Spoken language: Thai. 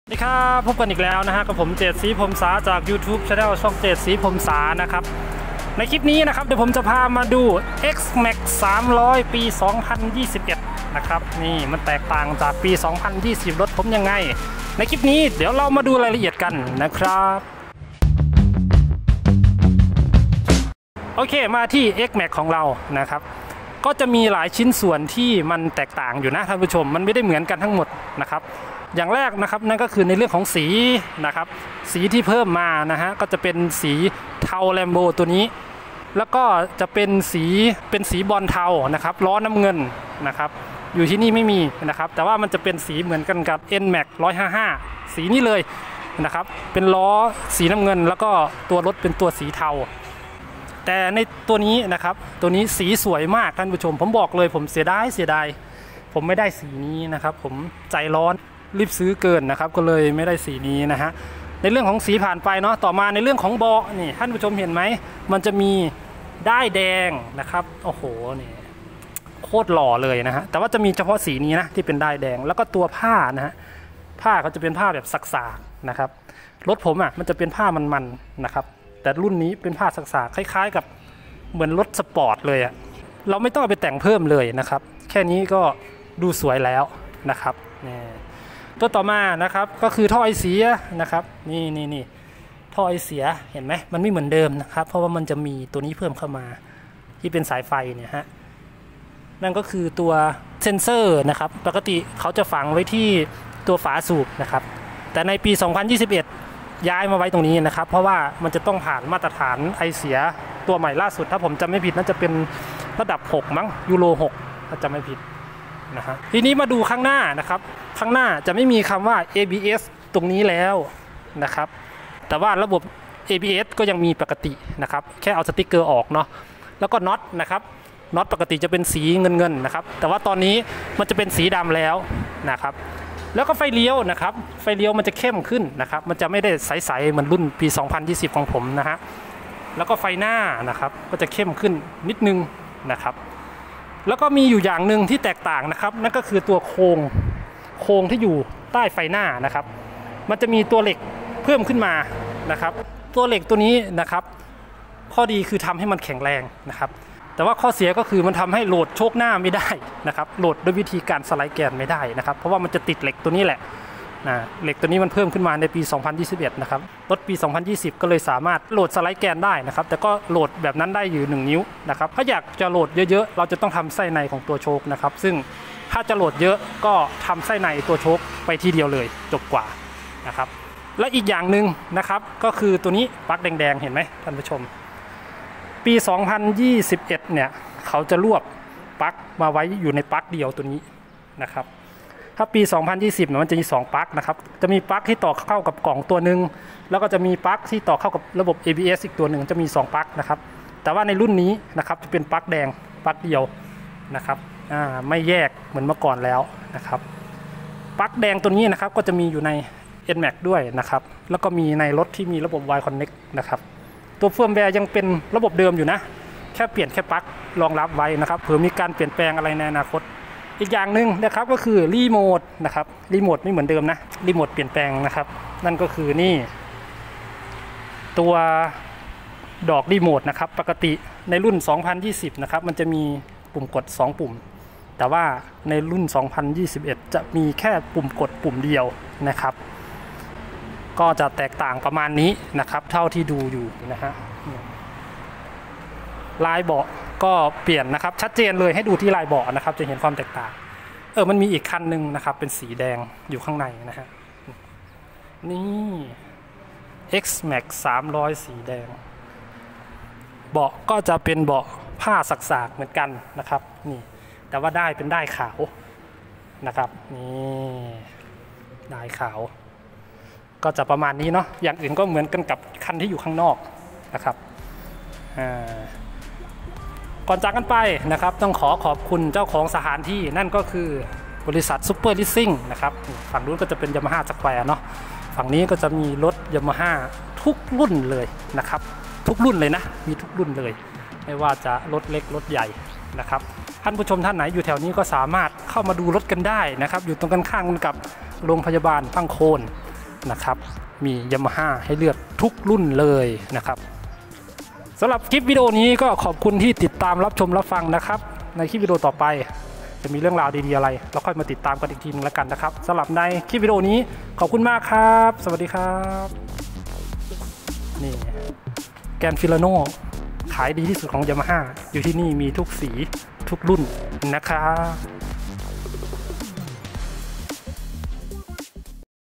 สวัสดีครับพบกันอีกแล้วนะฮะกับผมเจตศรีพรหมสาจาก YouTube Channel ช่องเจตศรีพรหมสานะครับในคลิปนี้นะครับเดี๋ยวผมจะพามาดู X-Max 300 ปี 2021 นะครับนี่มันแตกต่างจากปี 2020 รถผมยังไงในคลิปนี้เดี๋ยวเรามาดูรายละเอียดกันนะครับโอเคมาที่ X-Max ของเรานะครับก็จะมีหลายชิ้นส่วนที่มันแตกต่างอยู่นะท่านผู้ชมมันไม่ได้เหมือนกันทั้งหมดนะครับอย่างแรกนะครับนั่นก็คือในเรื่องของสีนะครับสีที่เพิ่มมานะฮะก็จะเป็นสีเทาแลมโบตัวนี้แล้วก็จะเป็นสีบอลเทานะครับล้อน้ำเงินนะครับอยู่ที่นี่ไม่มีนะครับแต่ว่ามันจะเป็นสีเหมือนกันกับ NMAX 155สีนี้เลยนะครับเป็นล้อสีน้ำเงินแล้วก็ตัวรถเป็นตัวสีเทาแต่ในตัวนี้นะครับตัวนี้สีสวยมากท่านผู้ชมผมบอกเลยผมเสียดายผมไม่ได้สีนี้นะครับผมใจร้อนรีบซื้อเกินนะครับก็เลยไม่ได้สีนี้นะฮะในเรื่องของสีผ่านไปเนาะต่อมาในเรื่องของเบาะนี่ท่านผู้ชมเห็นไหมมันจะมีด้ายแดงนะครับโอ้โหนี่โคตรหล่อเลยนะฮะแต่ว่าจะมีเฉพาะสีนี้นะที่เป็นด้ายแดงแล้วก็ตัวผ้านะฮะผ้าเขาจะเป็นผ้าแบบสักๆนะครับรถผมอ่ะมันจะเป็นผ้ามันๆนะครับแต่รุ่นนี้เป็นผ้าสักๆคล้ายๆกับเหมือนรถสปอร์ตเลยอ่ะเราไม่ต้องเอาไปแต่งเพิ่มเลยนะครับแค่นี้ก็ดูสวยแล้วนะครับนี่ตัวต่อมานะครับก็คือท่อไอเสียนะครับนี่ท่อไอเสียเห็นไหมมันไม่เหมือนเดิมนะครับเพราะว่ามันจะมีตัวนี้เพิ่มเข้ามาที่เป็นสายไฟเนี่ยฮะนั่นก็คือตัวเซนเซอร์นะครับปกติเขาจะฝังไว้ที่ตัวฝาสูบนะครับแต่ในปี 2021 ย้ายมาไว้ตรงนี้นะครับเพราะว่ามันจะต้องผ่านมาตรฐานไอเสียตัวใหม่ล่าสุดถ้าผมจำไม่ผิดน่าจะเป็นระดับ6มั้งยูโร6ถ้าจำไม่ผิดนะฮะทีนี้มาดูข้างหน้านะครับข้างหน้าจะไม่มีคำว่า ABS ตรงนี้แล้วนะครับแต่ว่าระบบ ABS ก็ยังมีปกตินะครับแค่เอาสติ๊กเกอร์ออกเนาะแล้วก็น็อตนะครับน็อตปกติจะเป็นสีเงินนะครับแต่ว่าตอนนี้มันจะเป็นสีดำแล้วนะครับแล้วก็ไฟเลี้ยวนะครับไฟเลี้ยวมันจะเข้มขึ้นนะครับมันจะไม่ได้ใสๆเหมือนรุ่นปี 2020 ของผมนะฮะแล้วก็ไฟหน้านะครับก็จะเข้มขึ้นนิดนึงนะครับแล้วก็มีอยู่อย่างหนึ่งที่แตกต่างนะครับนั่นก็คือตัวโครงที่อยู่ใต้ไฟหน้านะครับมันจะมีตัวเหล็กเพิ่มขึ้นมานะครับตัวเหล็กตัวนี้นะครับข้อดีคือทำให้มันแข็งแรงนะครับแต่ว่าข้อเสียก็คือมันทำให้โหลดโชคหน้าไม่ได้นะครับโหลดด้วยวิธีการสไลด์แกนไม่ได้นะครับเพราะว่ามันจะติดเหล็กตัวนี้แหละเหล็กตัวนี้มันเพิ่มขึ้นมาในปี 2021 นะครับรถปี 2020 ก็เลยสามารถโหลดสไลด์แกนได้นะครับแต่ก็โหลดแบบนั้นได้อยู่1 นิ้วนะครับถ้าอยากจะโหลดเยอะๆเราจะต้องทำไส้ในของตัวโชคนะครับซึ่งถ้าจะโหลดเยอะก็ทำไส้ในตัวโชคไปทีเดียวเลยจบกว่านะครับและอีกอย่างหนึ่งนะครับก็คือตัวนี้ปลั๊กแดงๆเห็นไหมท่านผู้ชมปี 2021 เนี่ยเขาจะรวบปลั๊กมาไว้อยู่ในปลั๊กเดียวตัวนี้นะครับถ้าปี 2020 มันจะมี2ปลั๊กนะครับจะมีปลั๊กที่ต่อเข้ากับกล่องตัวหนึ่งแล้วก็จะมีปลั๊กที่ต่อเข้ากับระบบ ABS อีกตัวหนึ่งจะมี2ปลั๊กนะครับแต่ว่าในรุ่นนี้นะครับจะเป็นปลั๊กแดงปลั๊กเดียวนะครับไม่แยกเหมือนเมื่อก่อนแล้วนะครับปลั๊กแดงตัวนี้นะครับก็จะมีอยู่ใน NMAX ด้วยนะครับแล้วก็มีในรถที่มีระบบ Y Connect นะครับตัวเฟิร์มแวร์ยังเป็นระบบเดิมอยู่นะแค่เปลี่ยนแค่ปลั๊กรองรับไว้นะครับเผื่อมีการเปลี่ยนแปลงอะไรในอนาคตอีกอย่างหนึ่งนะครับก็คือรีโมทนะครับรีโมทไม่เหมือนเดิมนะรีโมทเปลี่ยนแปลงนะครับนั่นก็คือนี่ตัวดอกรีโมทนะครับปกติในรุ่น 2020 นะครับมันจะมีปุ่มกด2ปุ่มแต่ว่าในรุ่น 2021 จะมีแค่ปุ่มกดปุ่มเดียวนะครับก็จะแตกต่างประมาณนี้นะครับเท่าที่ดูอยู่นะฮะลายเบาะก็เปลี่ยนนะครับชัดเจนเลยให้ดูที่ลายเบาะนะครับจะเห็นความแตกต่างมันมีอีกคันหนึ่งนะครับเป็นสีแดงอยู่ข้างในนะฮะนี่ X-Max 300 สีแดงเบาะก็จะเป็นเบาะผ้าสักๆเหมือนกันนะครับนี่แต่ว่าได้เป็นด้ายขาวนะครับนี่ด้ายขาวก็จะประมาณนี้เนาะอย่างอื่นก็เหมือนกันกับคันที่อยู่ข้างนอกนะครับก่อนจากกันไปนะครับต้องขอบคุณเจ้าของสถานที่นั่นก็คือบริษัทซูเปอร์ลิสซิ่งนะครับฝั่งนู้นก็จะเป็น Yamaha Square เนาะฝั่งนี้ก็จะมีรถ Yamaha ทุกรุ่นเลยนะครับทุกรุ่นเลยนะมีทุกรุ่นเลยไม่ว่าจะรถเล็กรถใหญ่นะครับท่านผู้ชมท่านไหนอยู่แถวนี้ก็สามารถเข้ามาดูรถกันได้นะครับอยู่ตรงกันข้างกับโรงพยาบาลตั้งโคนนะครับมี Yamaha ให้เลือกทุกรุ่นเลยนะครับสำหรับคลิปวิดีโอนี้ก็ขอบคุณที่ติดตามรับชมรับฟังนะครับในคลิปวิดีโอต่อไปจะมีเรื่องราวดีๆอะไรเราค่อยมาติดตามกันอีกทีนึงแล้วกันนะครับสำหรับในคลิปวิดีโอนี้ขอบคุณมากครับสวัสดีครับนี่แกนฟิลาโน่ขายดีที่สุดของ Yamaha อยู่ที่นี่มีทุกสีทุกรุ่นนะครับ